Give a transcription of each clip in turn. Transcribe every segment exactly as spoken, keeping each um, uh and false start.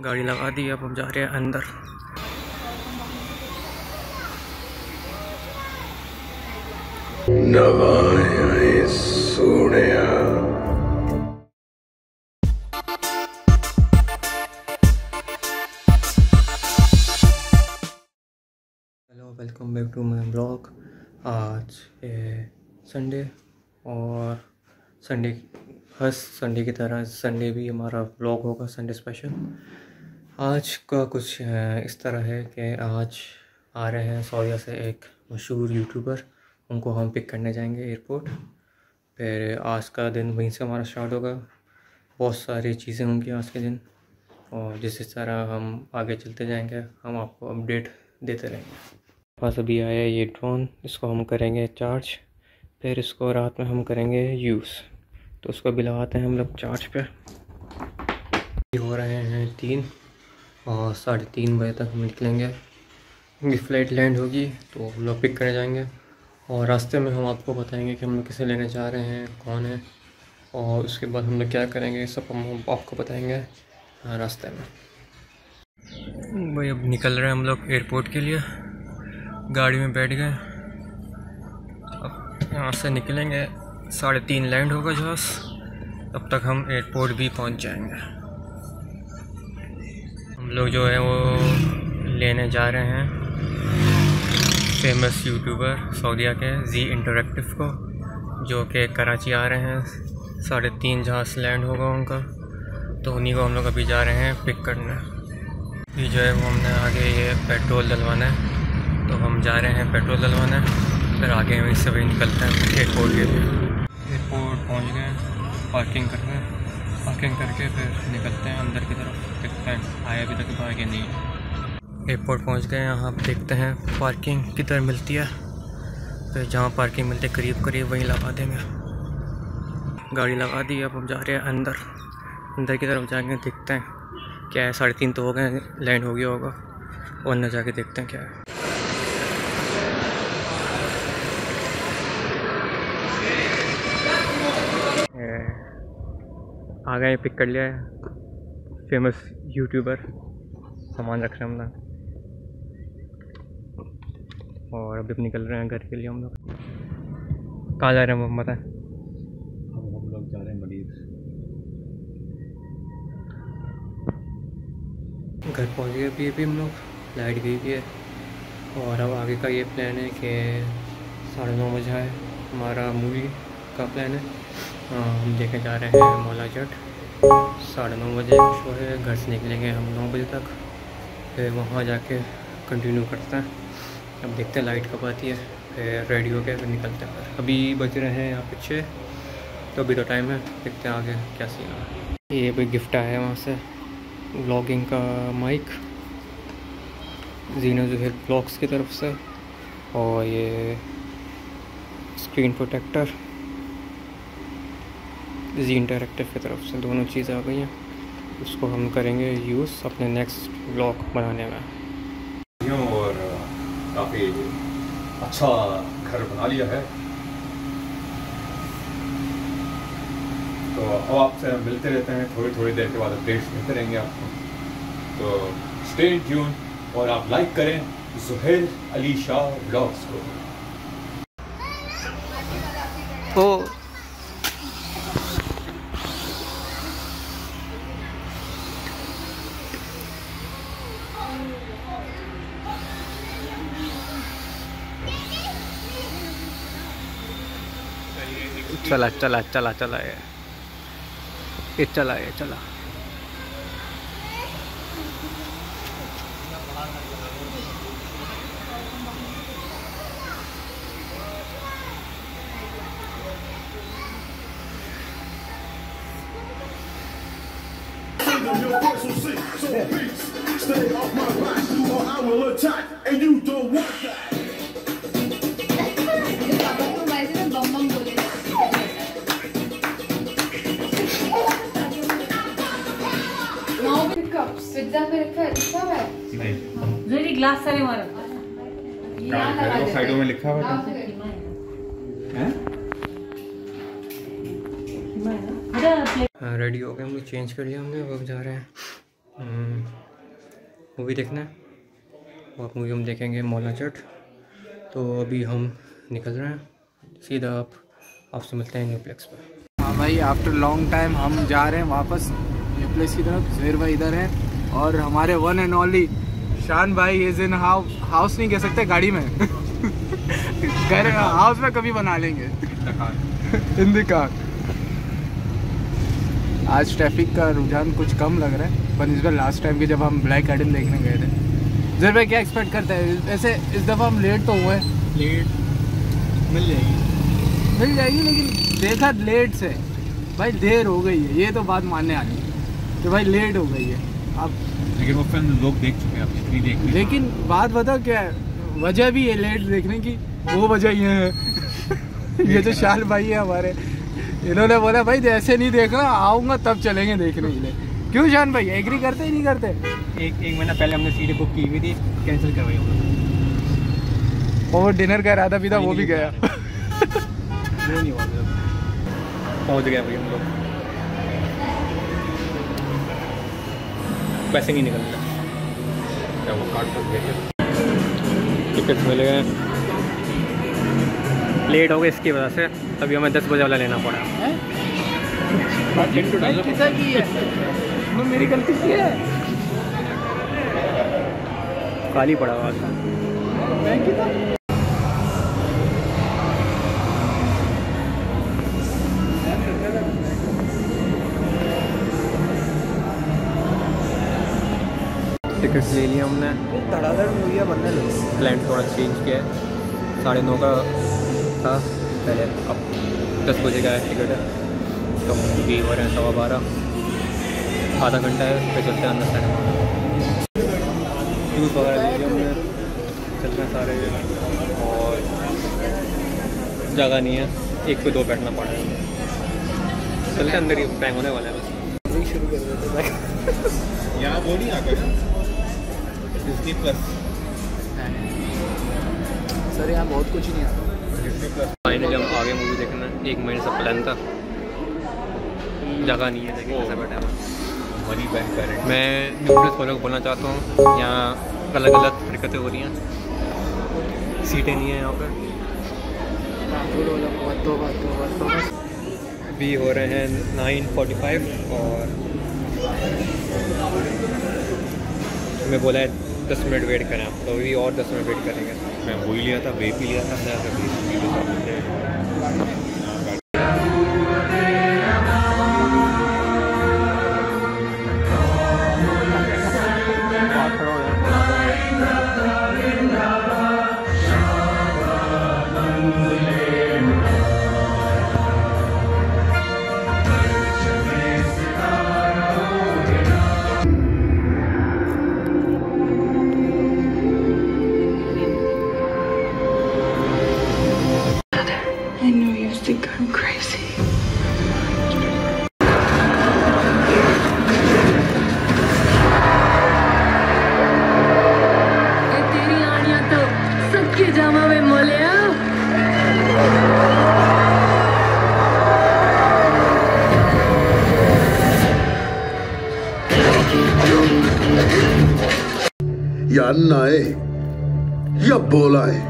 गाड़ी लगा दी, अब हम जा रहे हैं अंदर। Hello, welcome back to my blog. आज है संडे और संडे हर संडे की तरह संडे भी हमारा ब्लॉग होगा, संडे स्पेशल। आज का कुछ इस तरह है कि आज आ रहे हैं सऊदीया से एक मशहूर यूट्यूबर, उनको हम पिक करने जाएंगे एयरपोर्ट। फिर आज का दिन वहीं से हमारा स्टार्ट होगा। बहुत सारी चीज़ें होंगी आज के दिन, और जिस तरह हम आगे चलते जाएंगे हम आपको अपडेट देते रहेंगे। पास अभी आया है ये ड्रोन, इसको हम करेंगे चार्ज, फिर इसको रात में हम करेंगे यूज़। तो उसको भी लगाते हैं हम लोग चार्ज पे। हो रहे हैं तीन और साढ़े तीन बजे तक हम निकलेंगे। उनकी फ़्लाइट लैंड होगी तो हम लोग पिक करने जाएंगे, और रास्ते में हम आपको बताएंगे कि हम लोग किसे लेने जा रहे हैं, कौन है, और उसके बाद हम लोग क्या करेंगे, सब हम आपको बताएंगे रास्ते में। भाई अब निकल रहे हैं हम लोग एयरपोर्ट के लिए। गाड़ी में बैठ गए, अब यहाँ से निकलेंगे। साढ़े तीन लैंड होगा जहाज़, तब तक हम एयरपोर्ट भी पहुँच जाएंगे। हम लोग जो है वो लेने जा रहे हैं फेमस यूट्यूबर सऊदीया के जी इंटरैक्टिव को, जो कि कराची आ रहे हैं। साढ़े तीन जहाज़ लैंड होगा उनका, तो उन्हीं को हम लोग अभी जा रहे हैं पिक करने। ये जो है वो हमने आगे ये पेट्रोल डलवाना है, तो हम जा रहे हैं पेट्रोल डलवाना है, फिर आगे हम इससे भी निकलते हैं एयरपोर्ट के लिए। एयरपोर्ट पहुंच गए, पार्किंग कर रहे हैं, पार्किंग करके फिर निकलते हैं अंदर की तरफ। देखते हैं आए अभी तक तो आगे नहीं है। एयरपोर्ट पहुंच गए, यहाँ देखते हैं पार्किंग किधर मिलती है, फिर जहाँ पार्किंग मिलती है करीब करीब वहीं लगा देंगे। गाड़ी लगा दी, अब हम जा रहे हैं अंदर। अंदर की तरफ जाएंगे, देखते हैं क्या है। साढ़े तीन तो हो गए, लैंड हो गया होगा, और अंदर जाके देखते हैं क्या है। आ गए, पिक कर लिया है फेमस यूट्यूबर। सामान रख रहे हैं हम लोग, और अभी निकल रहे हैं घर के लिए हम लोग। कहाँ जा रहे हैं मोहम्मद? हम हम लोग जा रहे हैं मरीज। घर पहुँच गए अभी अभी हम लोग, लाइट गई भी है। और अब आगे का ये प्लान है कि साढ़े नौ बजे है हमारा मूवी का प्लान है। आ, हम देखने जा रहे हैं मौला जट। साढ़े नौ बजे शो है, घर से निकलेंगे हम नौ बजे तक, फिर वहाँ जाके कंटिन्यू करते हैं। अब देखते हैं लाइट कब आती है, फिर रेडी हो के फिर निकलते हैं। अभी बज रहे हैं यहाँ पे छः, तो अभी तो टाइम है, देखते हैं आगे क्या सीन है। ये भी गिफ्ट आया है वहाँ से, व्लॉगिंग का माइक जीना ज़ुहैर ब्लॉग्स की तरफ से, और ये स्क्रीन प्रोटेक्टर जी इंटरैक्टिव की तरफ से। दोनों चीज़ें आ गई हैं, उसको हम करेंगे यूज़ अपने नेक्स्ट ब्लॉग बनाने में। और काफ़ी अच्छा घर बना लिया है, तो अब आपसे मिलते रहते हैं, थोड़ी थोड़ी देर के बाद अपडेट्स मिलते रहेंगे आपको। तो स्टे ट्यून, और आप लाइक करें ज़ुहैर अली शाह ब्लॉग्स को। तो चला चला चला चला ये ये चला ये चला Your voice will sing, so please stay off my back, or I will attack, and you don't want that. नहीं, ग्लास सारे मारो, साइडों में लिखा हुआ है। हाँ रेडी हो गए हम लोग, चेंज कर लिया हमने, अब जा रहे हैं मूवी देखना है और मूवी हम देखेंगे मौला चट। तो अभी हम निकल रहे हैं सीधा, आप आपसे मिलते हैं न्यूप्लेक्स पर। हाँ भाई, आफ्टर लॉन्ग टाइम हम जा रहे हैं वापस न्यूप्लेक्स की तरफ। ज़ुहैर भाई इधर हैं और हमारे वन एंड ओनली शान भाई इज इन हाउस। हाउस नहीं कह सकते, गाड़ी में घर हाउस में कभी बना लेंगे इन द कार। आज ट्रैफिक का रुझान कुछ कम लग रहा है, पर इस बार लास्ट टाइम के जब हम ब्लैक गार्डन देखने गए थे। ज़ुहैर भाई क्या एक्सपेक्ट करते हैं? वैसे इस दफ़ा हम लेट तो हुए, लेट मिल जाएगी मिल जाएगी लेकिन देखा लेट से भाई, देर हो गई है, ये तो बात मानने आनी है कि भाई लेट हो गई है। अब लेकिन वो फिल्म लोग देख चुके हैं, अब इतनी देख। लेकिन बात बताओ क्या है, वजह भी है लेट देखने की, वो वजह ये है ये जो शाल भाई है हमारे, इन्होंने बोला भाई ऐसे नहीं देखना, आऊँगा तब चलेंगे देखने के लिए। क्यों शान भाई, एग्री करते ही नहीं करते? एक एक महीना पहले हमने सीटें बुक की हुई थी, कैंसिल करवाई और वो डिनर का इरादा भी था, वो भी गया। वो नहीं हुआ, पहुँच गया भाई हम लोग, पैसे नहीं निकल रहे। क्या वो कार्ड कर गए? टिकट मिल गए, लेट हो गए इसकी वजह से, तभी हमें दस बजे वाला लेना पड़ा। किसा की है? वो मेरी गलती की है, खाली पड़ा हुआ था। मैं की था। टिकट ले लिया हमने, धड़ाधड़ मूवियाँ बनने लगी। प्लान थोड़ा चेंज किया है, साढ़े नौ का था पहले, अब दस बजे का है टिकट है। तो भी हो रहे हैं सवा बारह, आधा घंटा है, फिर चलते हैं अंदर साढ़े जूस वगैरह लीजिए हमने, चल रहे हैं सारे, और जगह नहीं है, एक पे दो बैठना पड़ा है। चलते अंदर ही, टाइम होने वाला है बस। शुरू कर देते हैं यहाँ वो नहीं आता ना डिज्नी प्लस। सर, यहाँ बहुत कुछ नहीं आता। डिज्नी प्लस फाइनली हम आगे मूवी देखना है, एक महीने से प्लान था, जगह नहीं है लेकिन कैसे बैठा है। Money bank current. मैं न्यूक्लियस वालों को बोलना चाहता हूँ, यहाँ अलग अलग हरकतें हो रही हैं, सीटें नहीं हैं यहाँ पर। अभी हो रहे हैं नाइन फोर्टी फाइव और मैं बोला है दस मिनट वेट करें आप, तो अभी और दस मिनट वेट करेंगे। मैं वही लिया था, वेप ही लिया था, I know you think I'm crazy. ए तेरी आनियां तो सबके जामा में मोलिया। या अन्ना है या बोला है,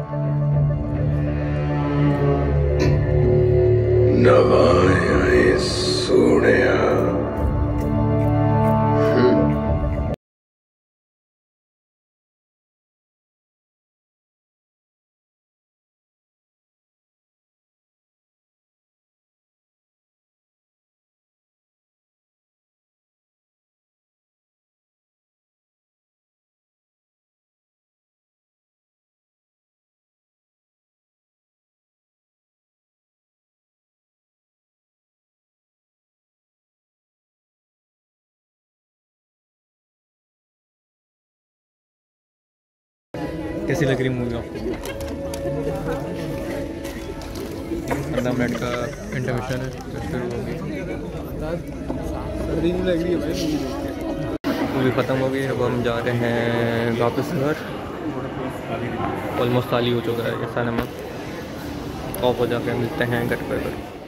नवाया सोने। कैसी लग रही मूवी आपको? पंद्रह मिनट का इंटरमिशन है, तो फिर होगी लग रही है भाई। मूवी ख़त्म हो गई, अब हम जा रहे हैं वापस घर। ऑलमोस्ट खाली हो चुका है ये सिनेमा, ऑफ हो जाकर मिलते हैं घर पर।